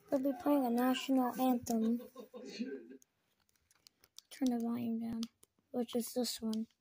We'll be playing a national anthem. Turn the volume down, which is this one.